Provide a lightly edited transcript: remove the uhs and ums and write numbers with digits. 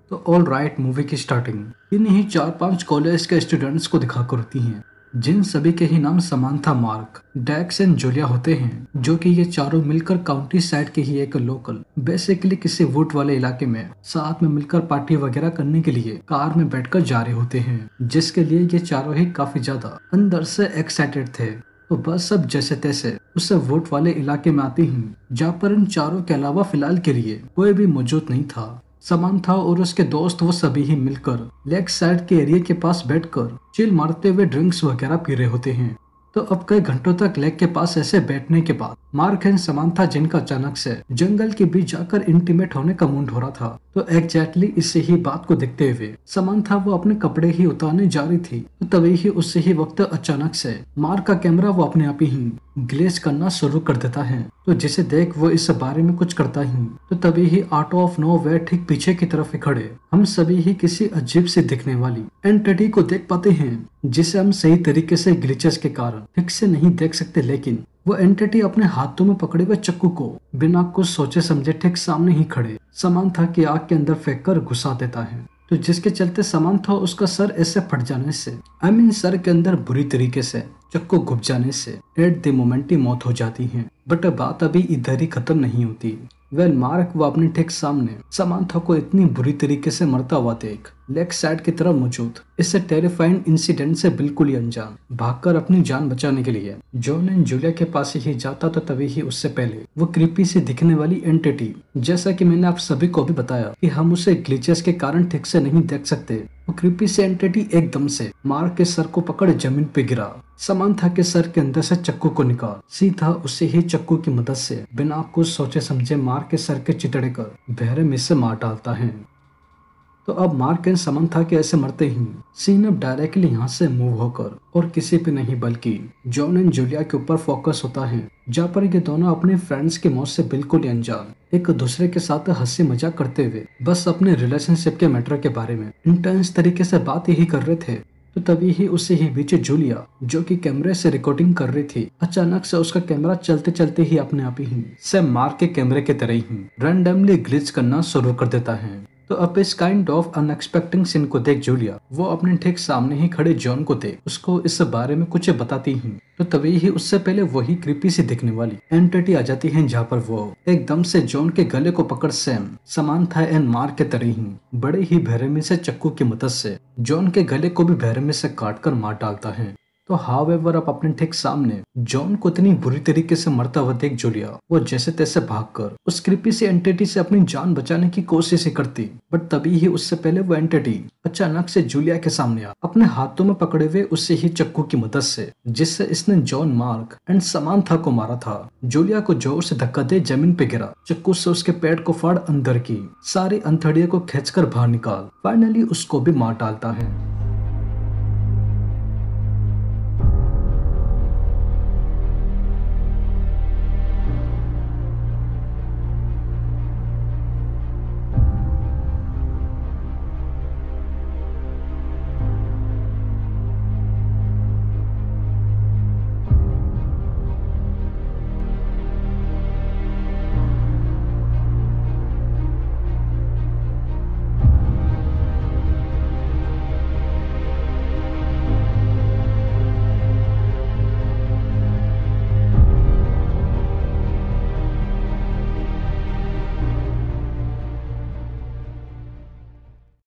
तो all right movie की starting इन्हीं 4-5 कॉलेज के स्टूडेंट्स को दिखाकर होती हैं, जिन सभी के ही नाम Samantha, Mark, Dex and Julia होते हैं, जो कि ये चारों मिलकर काउंटी साइड के ही एक लोकल बेसिकली किसी वुड वाले इलाके में साथ में मिलकर पार्टी वगैरह करने के लिए कार में बैठकर जा रहे होते हैं, जिसके लिए ये चारों ही काफी ज्यादा अंदर से एक्साइटेड थे। तो बस अब जैसे तैसे उस वोट वाले इलाके में आती हूँ, जहाँ पर इन चारों के अलावा फिलहाल के लिए कोई भी मौजूद नहीं था। समांथा और उसके दोस्त वो सभी ही मिलकर लेक साइड के एरिया के पास बैठकर चिल मारते हुए ड्रिंक्स वगैरह पी रहे होते हैं। तो अब कई घंटों तक लेक के पास ऐसे बैठने के बाद मार्क एंड समांथा, जिनका अचानक से जंगल के बीच जाकर इंटीमेट होने का मूड हो रहा था, तो एग्जैक्टली इसी ही बात को देखते हुए समांथा वो अपने कपड़े ही उतारने जा रही थी, तो तभी ही उसी ही वक्त अचानक से मार्क का कैमरा वो अपने आप ही ग्लेज करना शुरू कर देता है। तो जिसे देख वो इस बारे में कुछ करता ही, तो तभी ही आउट ऑफ नो वे ठीक पीछे की तरफ ही खड़े हम सभी ही किसी अजीब से दिखने वाली एंटिटी को देख पाते हैं, जिसे हम सही तरीके से ग्लिचेस के कारण ठीक से नहीं देख सकते, लेकिन वो एंटिटी अपने हाथों में पकड़े हुए चक्कू को बिना कुछ सोचे समझे ठीक सामने ही खड़े समांथा की आंख के अंदर फेंक कर घुसा देता है। तो जिसके चलते समांथा उसका सर ऐसे फट जाने से, सर के अंदर बुरी तरीके से चक्कू घुस जाने से एट द मोमेंट ही मौत हो जाती है। बट बात अभी इधर ही खत्म नहीं होती। मार्क वो अपने ठीक सामने समांथा को इतनी बुरी तरीके से मरता हुआ देख लेक साइड की तरफ मौजूद इस टेरिफाइंग इंसिडेंट से बिल्कुल ही अनजान भागकर अपनी जान बचाने के लिए जॉन एंड जूलिया के पास ही जाता, तो तभी ही उससे पहले वो क्रीपी से दिखने वाली एंटिटी, जैसा कि मैंने आप सभी को भी बताया कि हम उसे ग्लिचेस के कारण ठीक से नहीं देख सकते, वो क्रीपी से एंटिटी एकदम से मार्क के सर को पकड़ जमीन पे गिरा, समांथा के सर के अंदर से चक्कू को निकाल सीधा उसे ही चक्कू की मदद से बिना कुछ सोचे समझे मार्क के सर के चितड़े कर बहरे में से मार डालता है। तो अब मार्क एंड समांथा के ऐसे मरते ही सीन अब डायरेक्टली यहाँ से मूव होकर और किसी पे नहीं बल्कि जॉन एंड जूलिया के ऊपर फोकस होता है, जहाँ पर ये दोनों अपने फ्रेंड्स की मौत से बिल्कुल ही अनजान एक दूसरे के साथ हंसी मजाक करते हुए बस अपने रिलेशनशिप के मैटर के बारे में इंटेंस तरीके से बात यही कर रहे थे। तो तभी ही उसी ही बीच जूलिया, जो कि कैमरे से रिकॉर्डिंग कर रही थी, अचानक से उसका कैमरा चलते चलते ही अपने आप ही सेम मार्क के कैमरे के तरह ही रैंडमली ग्लिच करना शुरू कर देता है। तो अब इस काइंड ऑफ अनएक्सपेक्टिंग सीन को देख जूलिया वो अपने ठीक सामने ही खड़े जॉन को देख उसको इस बारे में कुछ बताती ही, तो तभी ही उससे पहले वही क्रीपी सी दिखने वाली एंटिटी आ जाती है, जहाँ पर वो एकदम से जॉन के गले को पकड़ सेम समांथा एंड मार्क के तरह ही बड़े ही बेरहमी से चक्कू की मदद से जॉन के गले को भी बेरहमी से काट कर मार डालता है। तो हाउएवर अब अपने ठीक सामने जॉन को इतनी बुरी तरीके से मरता हुआ देख जूलिया वो जैसे तैसे भागकर उस क्रीपी सी एंटिटी से अपनी जान बचाने की कोशिश ही करती, बट तभी ही उससे पहले वो एंटिटी अचानक से जूलिया के सामने आ अपने हाथों में पकड़े हुए उससे ही चक्कू की मदद से, जिससे इसने जॉन, मार्क एंड समांथा को मारा था, जूलिया को जोर से धक्का दे जमीन पे गिरा, चक्कू से उसके पेट को फाड़ अंदर की सारी अंथड़ियों को खींचकर बाहर निकाल फाइनली उसको भी मार डालता है।